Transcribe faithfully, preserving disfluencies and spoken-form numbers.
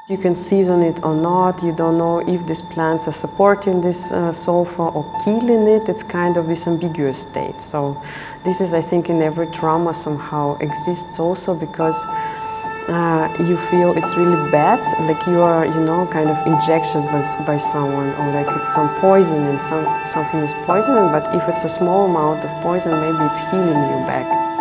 You can sit on it or not. You don't know if these plants are supporting this uh, sofa or killing it. It's kind of this ambiguous state. So this is, I think, in every trauma somehow exists also, because uh, you feel it's really bad, like you are, you know, kind of injected by, by someone, or like it's some poison and some, something is poisoning, but if it's a small amount of poison, maybe it's healing you back.